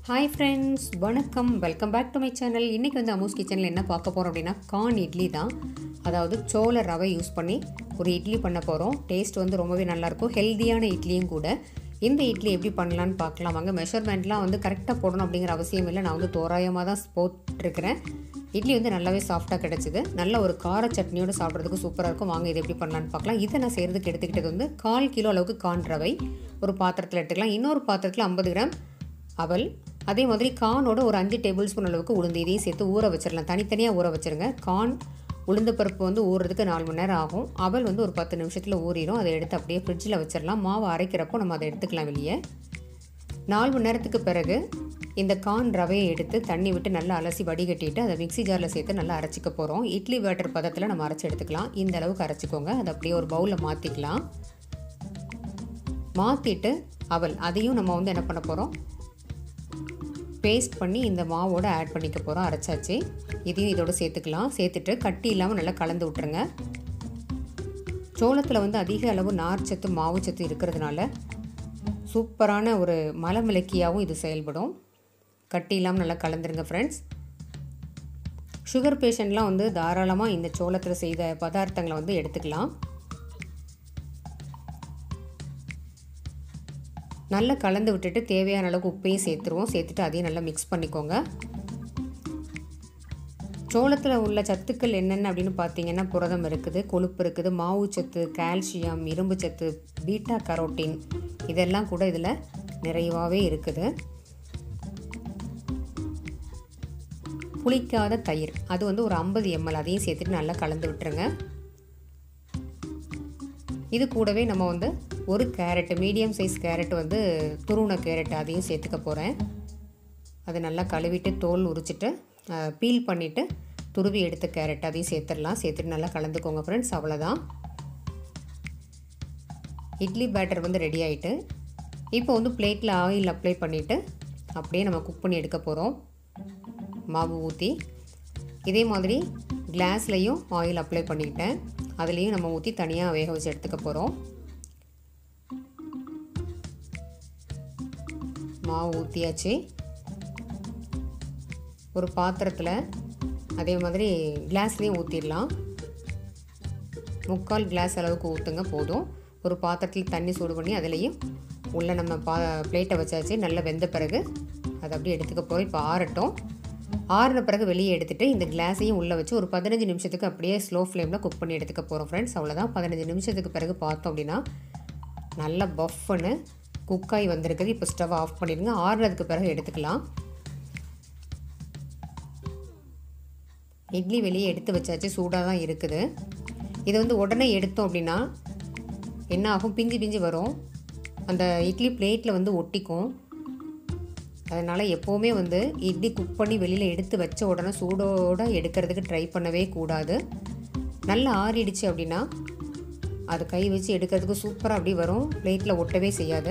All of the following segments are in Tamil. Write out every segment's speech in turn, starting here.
Hi friends, வணக்கம். Welcome back to my channel. இன்றைக்கி வந்து அமூஸ் கிச்சனில் என்ன பார்க்க போகிறோம் அப்படின்னா கார்ன் இட்லி தான். அதாவது சோள ரவை யூஸ் பண்ணி ஒரு இட்லி பண்ண போகிறோம். டேஸ்ட் வந்து ரொம்பவே நல்லாயிருக்கும், ஹெல்த்தியான இட்லியும் கூட. இந்த இட்லி எப்படி பண்ணலான்னு பார்க்கலாம் வாங்க. மெஷர்மெண்ட்லாம் வந்து கரெக்டாக போடணும் அப்படிங்கிற அவசியம் இல்லை. நான் வந்து தோராயமாக தான் போட்டிருக்கிறேன். இட்லி வந்து நல்லாவே சாஃப்டாக கிடச்சிது. நல்ல ஒரு கார சட்னியோடு சாப்பிட்றதுக்கு சூப்பராக இருக்கும். வாங்க இது எப்படி பண்ணலான்னு பார்க்கலாம். இதை நான் செய்கிறதுக்கு எடுத்துக்கிட்டது வந்து 1/4 கிலோ அளவுக்கு கார்ன் ரவை ஒரு பாத்திரத்தில் எடுத்துக்கலாம். இன்னொரு பாத்திரத்தில் 50 கிராம் அவல், அதே மாதிரி கார்னோட ஒரு 5 டேபிள் ஸ்பூன் அளவுக்கு உளுந்து, இதையும் சேர்த்து ஊற வச்சிடலாம். தனித்தனியாக ஊற வச்சுருங்க. கார்ன் உளுந்து பருப்பு வந்து ஊறுறதுக்கு 4 மணி நேரம் ஆகும். அவல் வந்து ஒரு 10 நிமிஷத்தில் ஊறிடும். அதை எடுத்து அப்படியே ஃப்ரிட்ஜில் வச்சிடலாம். மாவு அரைக்கிறப்போ நம்ம அதை எடுத்துக்கலாம் வெளியே. 4 மணி நேரத்துக்கு பிறகு இந்த கார்ன் ரவையை எடுத்து தண்ணி விட்டு நல்லா அலசி வடிகட்டிட்டு அதை மிக்ஸி ஜாரில் சேர்த்து நல்லா அரைச்சிக்க போகிறோம். இட்லி பேட்டர் பதத்தில் நம்ம அரைச்சி எடுத்துக்கலாம். இந்த அளவுக்கு அரைச்சிக்கோங்க. அதை அப்படியே ஒரு பவுலில் மாற்றிக்கலாம். மாற்றிட்டு அவல் அதையும் நம்ம வந்து என்ன பண்ண போகிறோம், பேஸ்ட் பண்ணி இந்த மாவோடு ஆட் பண்ணிக்க போகிறோம். அரைச்சாச்சு. இதையும் இதோடு சேர்த்துக்கலாம். சேர்த்துட்டு கட்டி இல்லாமல் நல்லா கலந்து விட்டுருங்க. சோளத்தில் வந்து அதிக அளவு நார்ச்சத்து மாவுச்சத்து இருக்கிறதுனால சூப்பரான ஒரு மலமிளக்கியாகவும் இது செயல்படும். கட்டி இல்லாமல் நல்லா கலந்துருங்க ஃப்ரெண்ட்ஸ். சுகர் பேஷண்ட்லாம் வந்து தாராளமாக இந்த சோளத்தில் செய்த பதார்த்தங்களை வந்து எடுத்துக்கலாம். நல்லா கலந்து விட்டுட்டு தேவையான அளவுக்கு உப்பையும் சேர்த்துருவோம். சேர்த்துட்டு அதையும் நல்லா மிக்ஸ் பண்ணிக்கோங்க. சோளத்தில் உள்ள சத்துக்கள் என்னென்ன அப்படின்னு பார்த்தீங்கன்னா, புரதம் இருக்குது, கொழுப்பு இருக்குது, மாவுச்சத்து, கால்சியம், இரும்பு சத்து, பீட்டா கரோட்டின், இதெல்லாம் கூட இதில் நிறைவாகவே இருக்குது. புளிக்காத தயிர் அது வந்து ஒரு 50 ml, அதையும் சேர்த்துட்டு நல்லா கலந்து விட்டுருங்க. இது கூடவே நம்ம வந்து ஒரு கேரட், மீடியம் சைஸ் கேரட் வந்து துருவின கேரட், அதையும் சேர்த்துக்க போகிறேன். அதை நல்லா கழுவிட்டு தோல் உரிச்சிட்டு பீல் பண்ணிவிட்டு துருவி எடுத்த கேரட் அதையும் சேர்த்துடலாம். சேர்த்துட்டு நல்லா கலந்துக்கோங்க ஃப்ரெண்ட்ஸ். அவ்வளோதான், இட்லி பேட்டர் வந்து ரெடி ஆகிட்டு. இப்போ வந்து பிளேட்டில் ஆயில் அப்ளை பண்ணிவிட்டு அப்படியே நம்ம குக் பண்ணி எடுக்க போகிறோம். மாவு ஊற்றி இதே மாதிரி கிளாஸ்லேயும் ஆயில் அப்ளை பண்ணிக்கிட்டேன். அதுலேயும் நம்ம ஊற்றி தனியாக வேக வச்சு எடுத்துக்க போகிறோம். மாவு ஊற்றியாச்சு. ஒரு பாத்திரத்தில் அதே மாதிரி கிளாஸ்லேயும் ஊற்றிடலாம். 3/4 கிளாஸ் அளவுக்கு ஊற்றுங்க போதும். ஒரு பாத்திரத்தில் தண்ணி சூடு பண்ணி அதுலேயும் உள்ளே நம்ம பிளேட்டை வச்சாச்சு. நல்லா வெந்த பிறகு அதை அப்படியே எடுத்துக்க போகிறோம். இப்போ ஆறட்டும். ஆறின பிறகு வெளியே எடுத்துகிட்டு இந்த கிளாஸையும் உள்ளே வச்சு ஒரு 15 நிமிஷத்துக்கு அப்படியே ஸ்லோ ஃப்ளேமில் குக் பண்ணி எடுத்துக்க போகிறோம் ஃப்ரெண்ட்ஸ். அவ்வளோதான். 15 நிமிஷத்துக்கு பிறகு பார்த்தோம் அப்படின்னா நல்லா பஃப்னு குக்காகி வந்திருக்குது. இப்போ ஸ்டவ் ஆஃப் பண்ணிடுங்க. ஆறுனதுக்கு பிறகு எடுத்துக்கலாம். இட்லி வெளியே எடுத்து வச்சாச்சு. சூடாக தான் இருக்குது. இதை வந்து உடனே எடுத்தோம் அப்படின்னா என்ன ஆகும், பிஞ்சு பிஞ்சு வரும். அந்த இட்லி பிளேட்டில் வந்து ஒட்டிக்கும். அதனால் எப்போவுமே வந்து இட்லி குக் பண்ணி வெளியில் எடுத்து வச்ச உடனே சூடோடு எடுக்கிறதுக்கு ட்ரை பண்ணவே கூடாது. நல்லா ஆறிடுச்சு அப்படின்னா அது கை வச்சு எடுக்கிறதுக்கு சூப்பராக அப்படி வரும். பிளேட்டில் ஒட்டவே செய்யாது.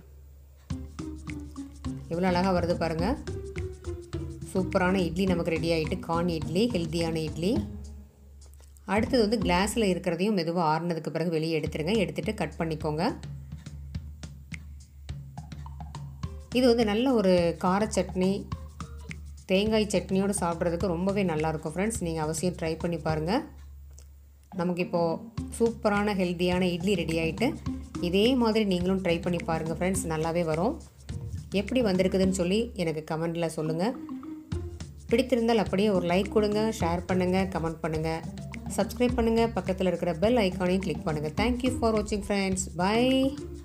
எவ்வளோ அழகாக வருது பாருங்கள். சூப்பரான இட்லி நமக்கு ரெடி ஆகிட்டு. கார்ன் இட்லி, ஹெல்த்தியான இட்லி. அடுத்தது வந்து கிளாஸில் இருக்கிறதையும் மெதுவாக ஆறுனதுக்கு பிறகு வெளியே எடுத்துருங்க. எடுத்துகிட்டு கட் பண்ணிக்கோங்க. இது வந்து நல்ல ஒரு கார சட்னி, தேங்காய் சட்னியோடு சாப்பிட்றதுக்கு ரொம்பவே நல்லாயிருக்கும் ஃப்ரெண்ட்ஸ். நீங்கள் அவசியம் ட்ரை பண்ணி பாருங்கள். நமக்கு இப்போது சூப்பரான ஹெல்த்தியான இட்லி ரெடி ஆகிட்டு. இதே மாதிரி நீங்களும் ட்ரை பண்ணி பாருங்கள் ஃப்ரெண்ட்ஸ். நல்லாவே வரும். எப்படி வந்திருக்குதுன்னு சொல்லி எனக்கு கமெண்டில் சொல்லுங்கள். பிடித்திருந்தால் அப்படியே ஒரு லைக் கொடுங்க, ஷேர் பண்ணுங்கள், கமெண்ட் பண்ணுங்கள், சப்ஸ்கிரைப் பண்ணுங்கள். பக்கத்தில் இருக்கிற பெல் ஐக்கானையும் கிளிக் பண்ணுங்கள். தேங்க்யூ ஃபார் வாட்சிங் ஃப்ரெண்ட்ஸ். பை.